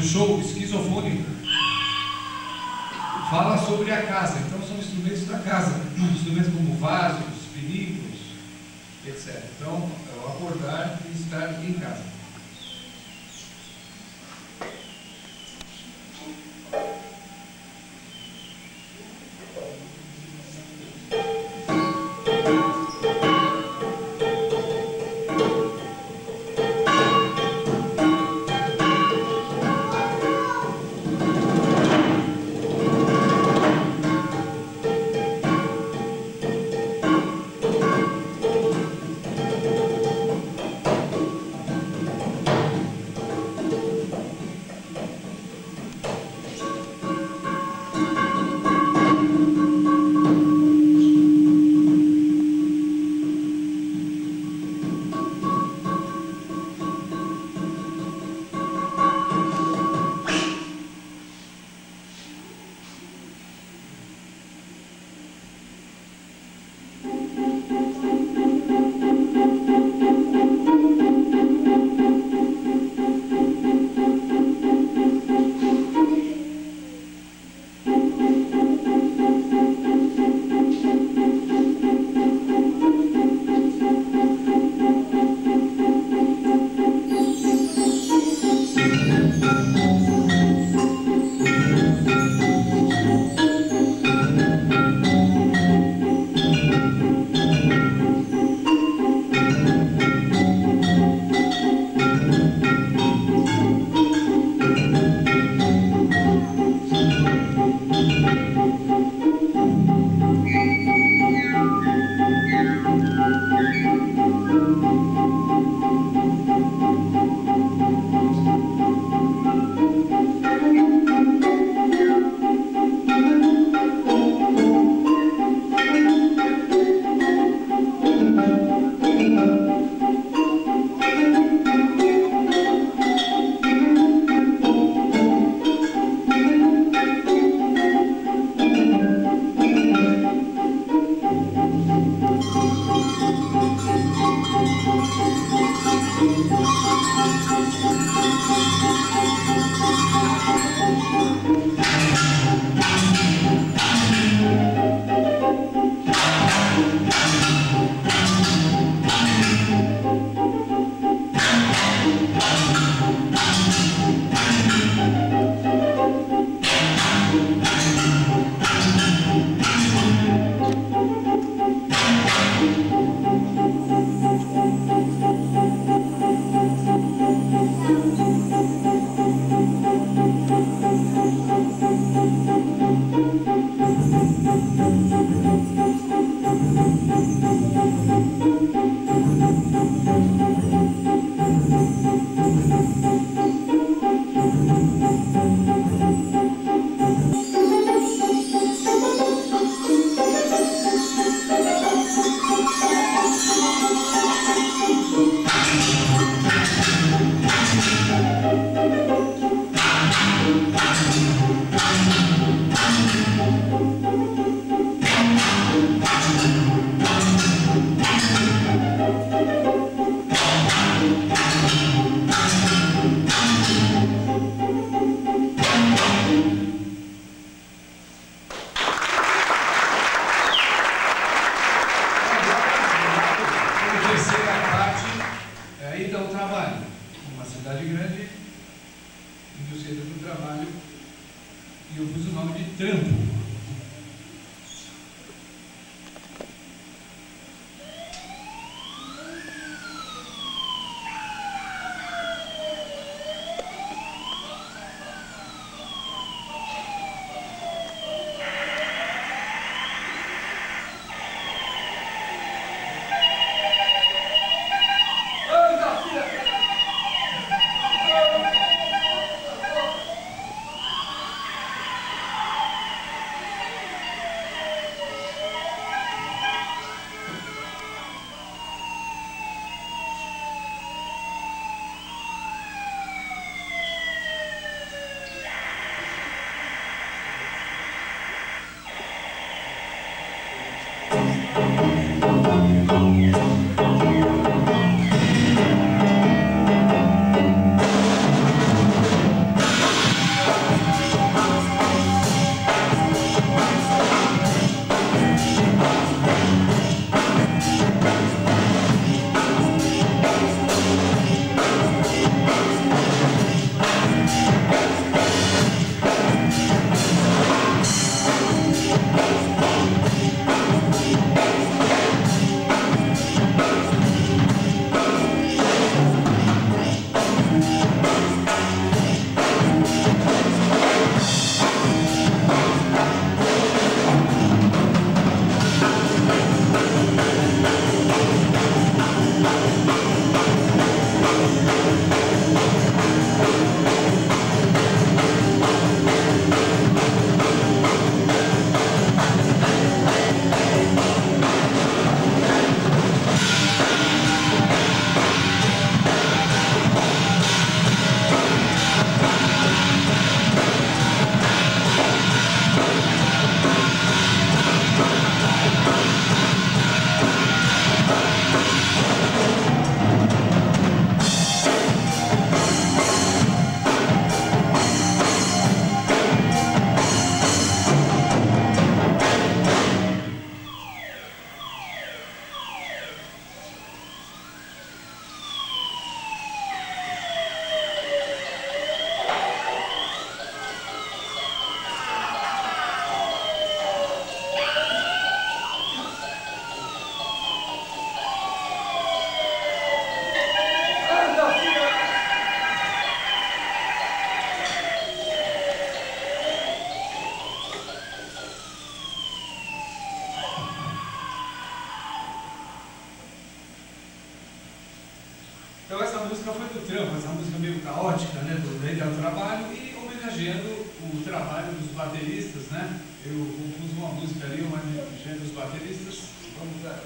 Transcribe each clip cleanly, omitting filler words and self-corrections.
o show esquizofônico fala sobre a casa, então são instrumentos da casa, instrumentos como vasos, pinículos, etc. Então, é o acordar e estar em casa. Então essa música foi do trampo, essa música meio caótica, né, do Rei ao Trabalho, e homenageando o trabalho dos bateristas, né? Eu compus uma música ali, homenageando os bateristas. Vamos lá.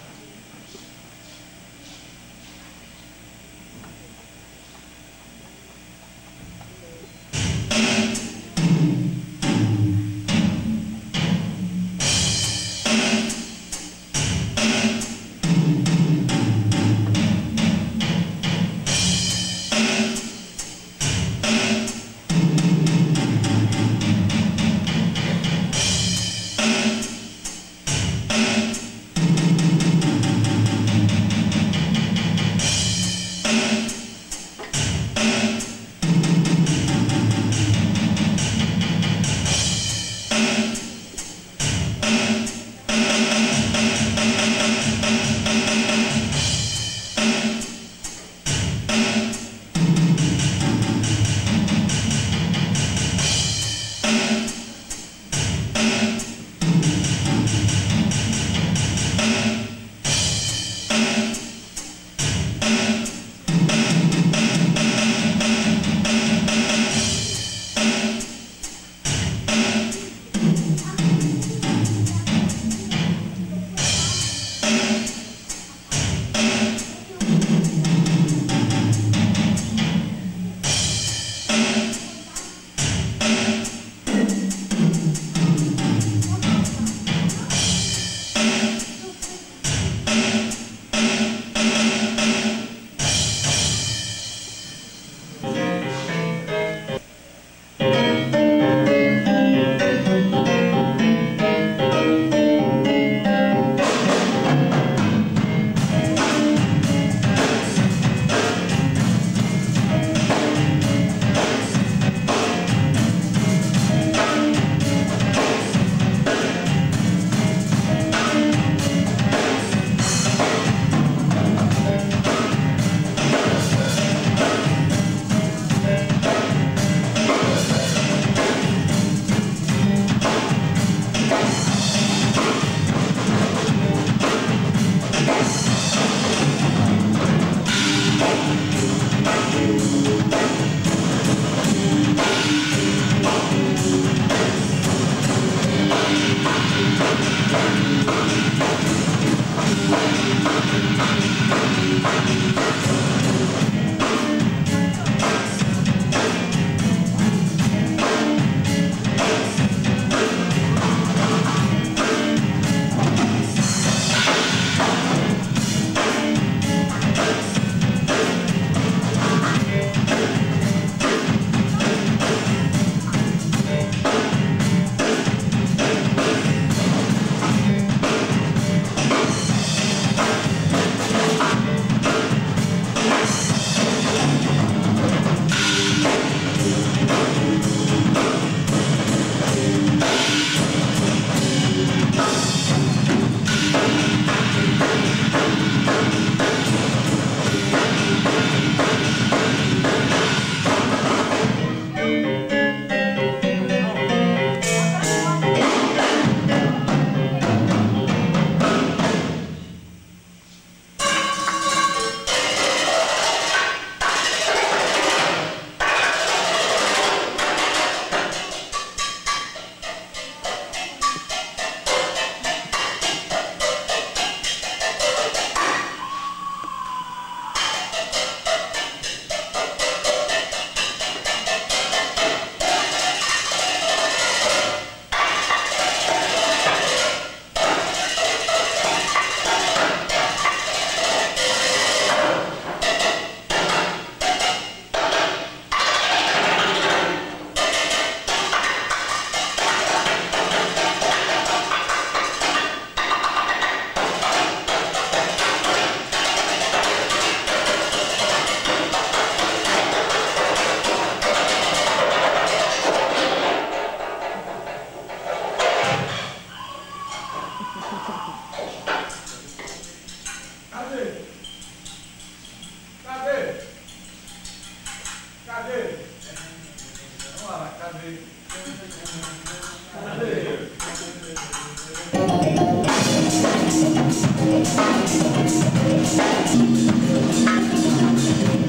Cadê?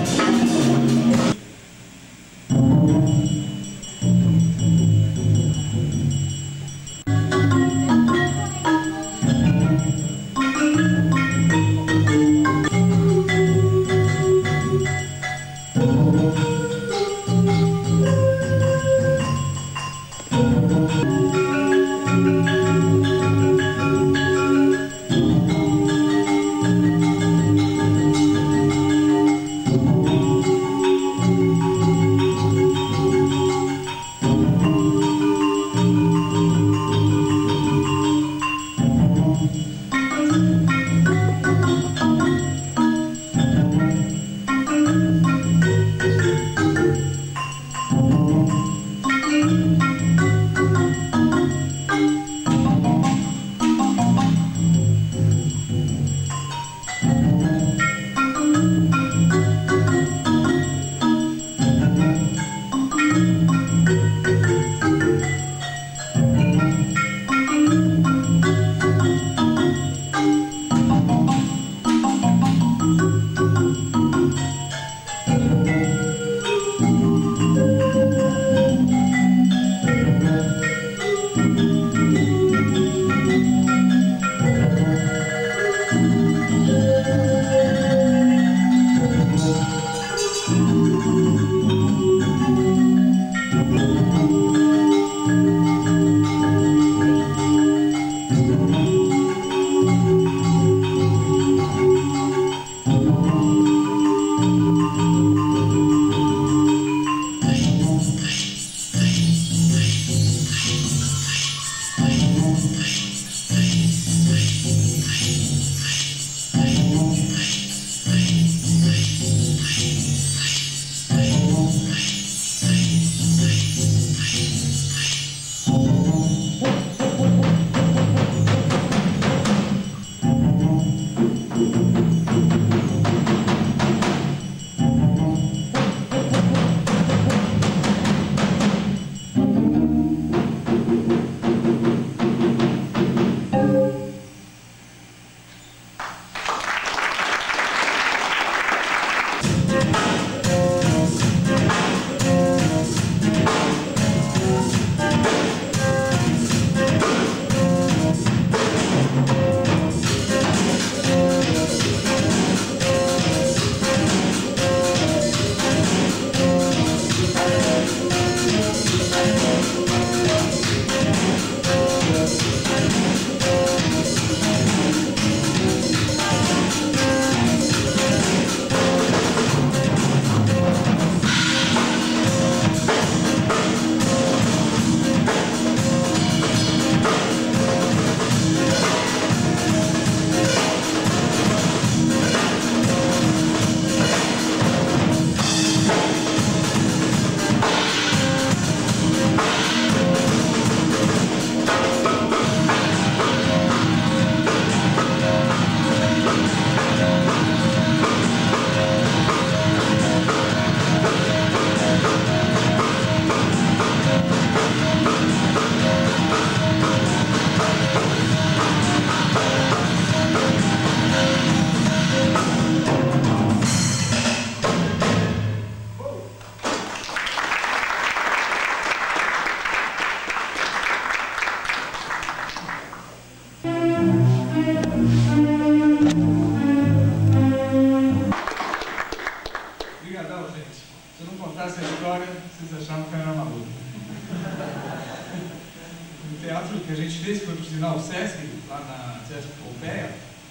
teatro que a gente fez, foi por sinal o Sesc, lá na Sesc Pompeia,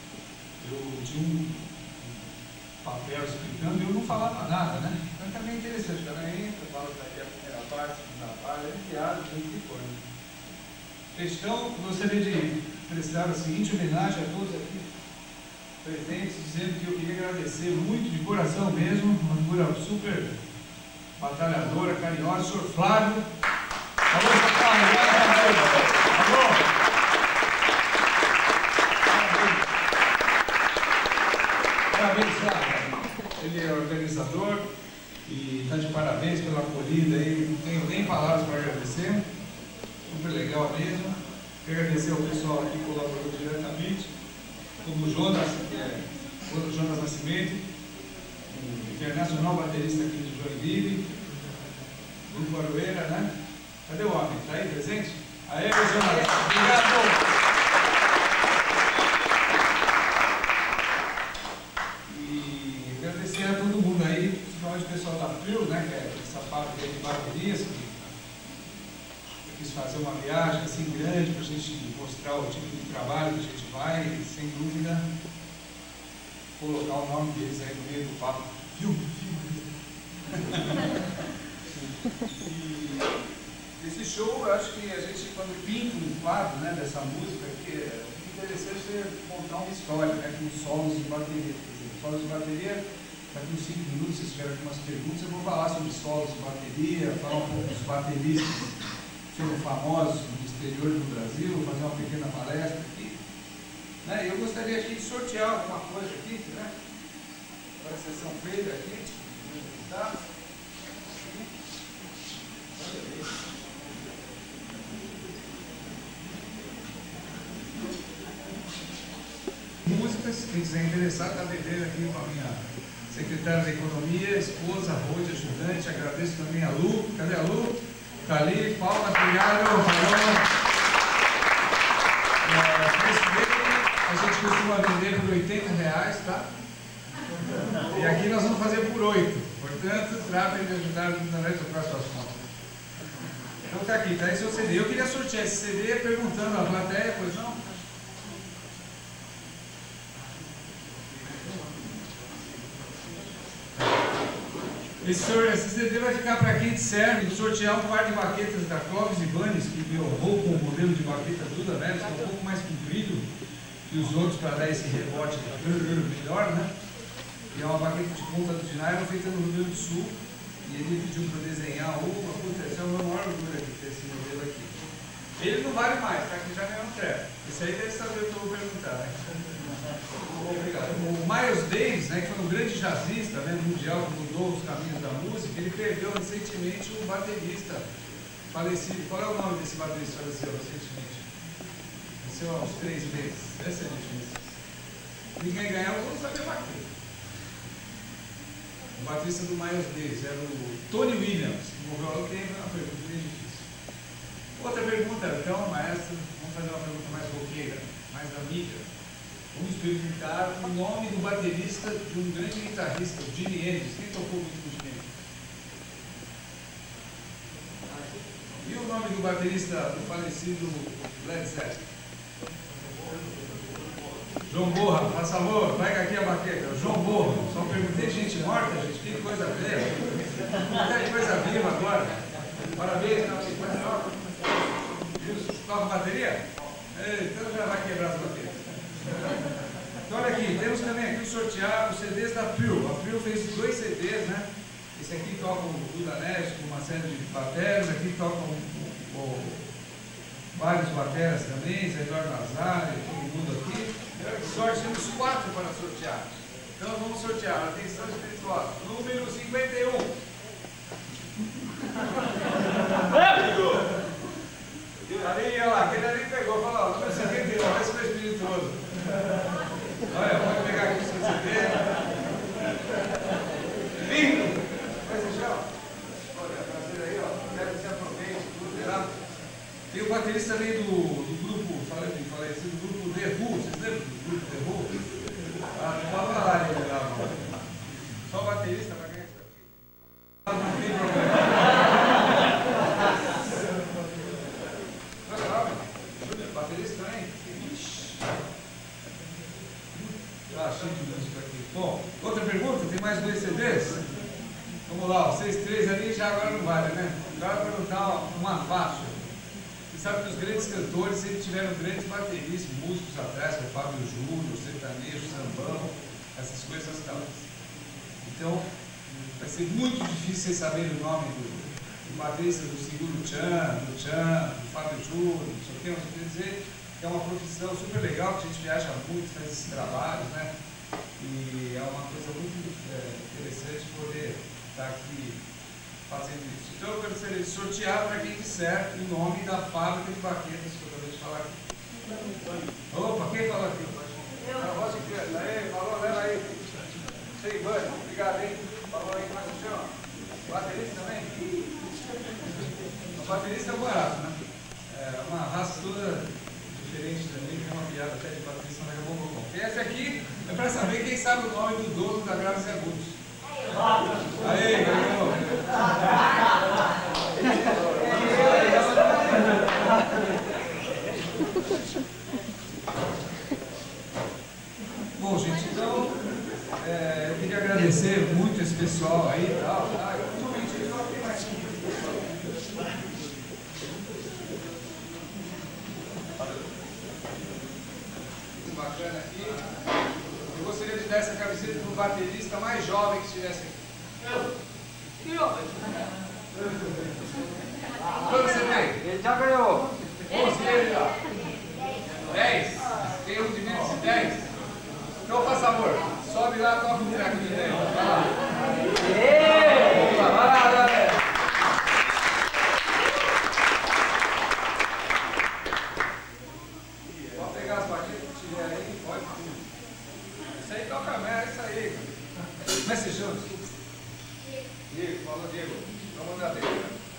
eu tinha um papel explicando e eu não falava nada, né? Então também é interessante, o cara entra, fala que daqui a primeira parte, a segunda parte, é teatro, do que for. Então, gostaria de prestar a seguinte homenagem a todos aqui presentes, dizendo que eu queria agradecer muito, de coração mesmo, uma figura super batalhadora, carinhosa, o senhor Flávio. Alô, senhor Flávio, alô. Parabéns, Flávio. Ele é organizador e está de parabéns pela acolhida aí, não tenho nem palavras para agradecer. Super legal mesmo. Quero agradecer ao pessoal aqui que colaborou diretamente, como o Jonas, que é o Jonas Nascimento, internacional baterista aqui de Joinville, Grupo Aroeira, né? Cadê o homem? Está aí presente? Aê, Jonas! Obrigado! E agradecer a todo mundo aí, principalmente o pessoal da Prio, né? Que é essa fábrica de baterias, que quis fazer uma viagem assim grande para a gente mostrar o tipo de trabalho que a gente vai, e, sem dúvida, colocar o nome deles aí no meio do papo. E esse show, eu acho que a gente, quando pinta um quadro, né, dessa música, que é interessante você montar uma história, né, com solos de bateria. Quer dizer, solos de bateria, daqui uns 5 minutos, se tiver algumas perguntas, eu vou falar sobre solos de bateria, falar um pouco dos bateristas que foram famosos no exterior do Brasil, fazer uma pequena palestra aqui. Né? Eu gostaria aqui de sortear alguma coisa aqui, né? Para a sessão feita aqui. Tá? Músicas, quem quiser interessar, está devendo aqui com a minha secretária da Economia, esposa, Rode, ajudante. Agradeço também a Lu. Cadê a Lu? Está ali, palmas, obrigado. A gente costuma vender por R$80, tá? E aqui nós vamos fazer por 8. Portanto, tratem de ajudar no internet a comprar suas contas. Então tá aqui, tá esse é o CD. Eu queria sortear esse CD perguntando à plateia, pois não? Esse CD vai ficar para quem serve sortear um par de baquetas da Clóvis Ibanez, que roubou com o modelo de baqueta Duda Neves, que é um pouco mais comprido que os outros para dar esse rebote melhor, né? E é uma baqueta de ponta do nylon feita no Rio Grande do Sul. E ele pediu para desenhar uma puta, esse é o meu maior orgulho aqui, ter esse modelo aqui. Ele não vale mais, tá? Que já ganhou um treco. Esse aí deve saber o que eu vou perguntar, né? Obrigado. O Miles Davis, né, que foi um grande jazzista, né, mundial, que mudou os caminhos da música, ele perdeu recentemente um baterista falecido. Qual é o nome desse baterista que faleceu recentemente? Faleceu há uns 3 meses. Essa é a difícil. Ninguém ganhou, vamos saber bater. O baterista do Miles Davis era o Tony Williams, que morreu há tempo, é uma pergunta bem difícil. Outra pergunta, então, maestro, vamos fazer uma pergunta mais roqueira, mais amiga. Vamos perguntar o nome do baterista de um grande guitarrista, o Jimi Hendrix. Quem tocou muito com o Jimi Hendrix? E o nome do baterista do falecido Led Zeppelin? João Borra, faz favor, pega aqui a baqueta. João Borra, só perguntei gente morta, gente, que coisa feia. Até coisa viva agora. Parabéns, toca bateria? Então já vai quebrar as baterias. Então olha aqui, temos também aqui o sortear os CDs da Prio. A Prio fez 2 CDs, né? Esse aqui toca o Duda Neves com uma série de bateras, aqui tocam vários bateras também, Zé Eduardo Nazário, todo mundo aqui. Sorte, temos 4 para sortear. Então vamos sortear, atenção espiritual, número 51. Ali, olha lá, aquele ali pegou, falou, número 51, esse foi espirituoso. Olha, pode pegar aqui o seu CD. Lindo! Vai ser chão? Olha, prazer aí, ó. Quero que você aproveite tudo, tá? Tem o baterista também do grupo, falecido grupo The Who. Vocês lembram do grupo The Who? Ah, não pode falar ele lá, mano. Só o baterista vai ganhar isso aqui. Não tem problema. Baterista também? Ah, cheio de música aqui. Bom, outra pergunta? Tem mais 2 CDs? Vamos lá, vocês 3 ali já agora não vale, né? Agora para perguntar uma faixa. Você sabe que os grandes cantores sempre tiveram grandes bateristas, músicos atrás, como o Fábio Júnior, o sertanejo, o sambão, essas coisas todas. Então, vai ser muito difícil vocês saberem o nome do baterista do Seguro Tchan, do Fábio Júnior, não sei o que, mas eu queria dizer que é uma profissão super legal, que a gente viaja muito, faz esses trabalhos, né? E é uma coisa muito interessante poder estar aqui fazendo isso. Então eu gostaria de sortear para quem quiser o nome da fábrica de baquetas que eu acabei de falar aqui. Opa, quem falou aqui? A voz de criança. Aí, falou, leva aí. Sei, Bunny, obrigado, hein? Falou aí, como é que se chama? Baterista também? O baterista é o barato, né? É uma raça toda diferente também, tem uma piada até de baterista, mas daqui a pouco eu conto. E esse aqui é para saber quem sabe o nome do dono da Graves e Agudos. Aí, ganhou! Bom, gente, então eu queria agradecer muito esse pessoal aí e tal. Bacana aqui. Eu gostaria de dar essa camiseta para o baterista mais jovem que estivesse aqui. Quanto você tem? Ele já ganhou. 11 ele já. 10? Tem um de menos de 10? Então faz favor, sobe lá, toca um treco de dentro. Vai lá. Vamos lá, vai lá, galera. Pode pegar as batidas que tiver aí, pode. Isso aí toca merda, isso aí. Como é que você chama? Diego, falou Diego. Vamos mandar dele.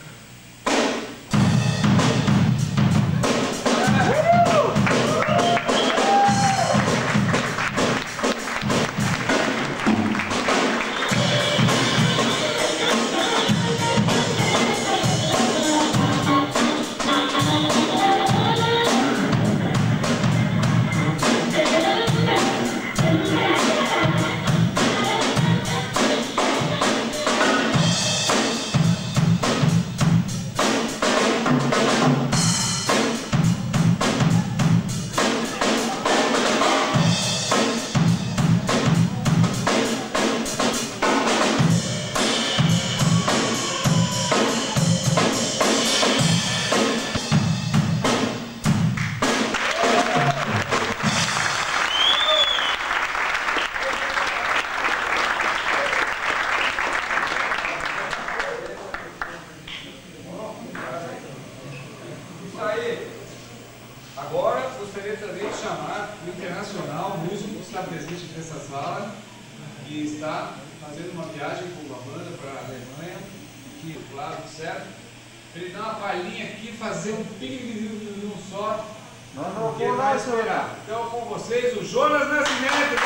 Agora, gostaria também de chamar o internacional músico que está presente nessa sala e está fazendo uma viagem com uma banda para a Alemanha, que, claro, certo? Ele dá uma palhinha aqui, fazer um pique só. Não que ele vai esperar. Então, com vocês, o Jonas Nascimento.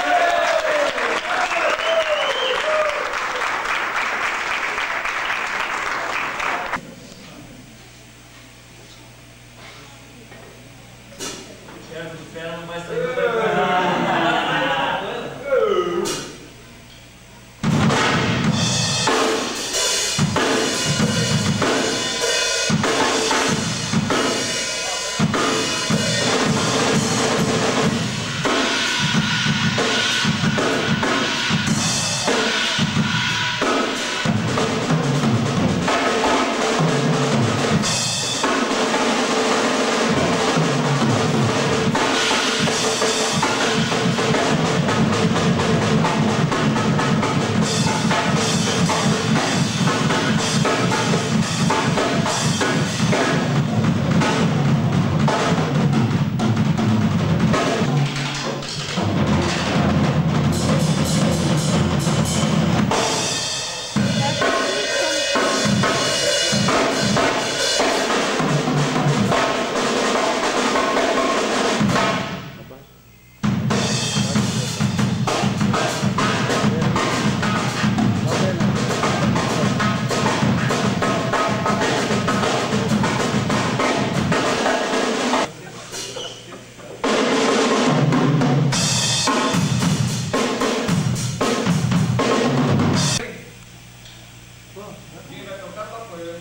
Quem vai tocar tá apoiando.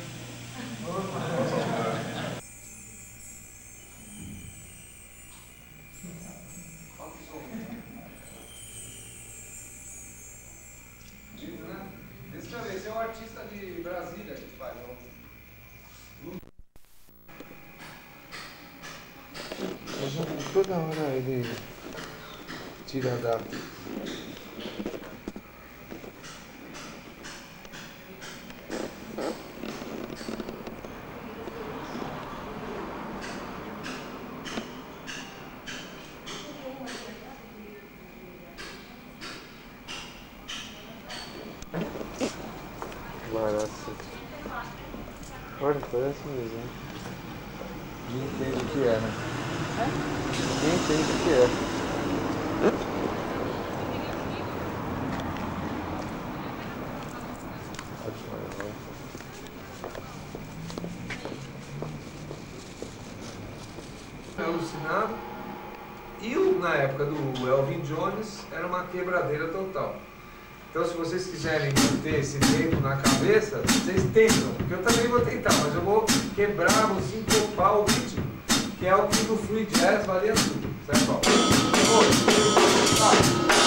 Esse é um artista de Brasília que faz. Toda hora ele tira a data. barato. Olha, parece mesmo. Ninguém entende o que é, né? Ninguém entende o que é. Alucinado. E na época do Elvin Jones era uma quebradeira total. Então, se vocês quiserem ter esse tempo na cabeça, vocês tentam, porque eu também vou tentar, mas eu vou quebrar, vou sincopar o ritmo, que é o que no free jazz valia tudo, certo?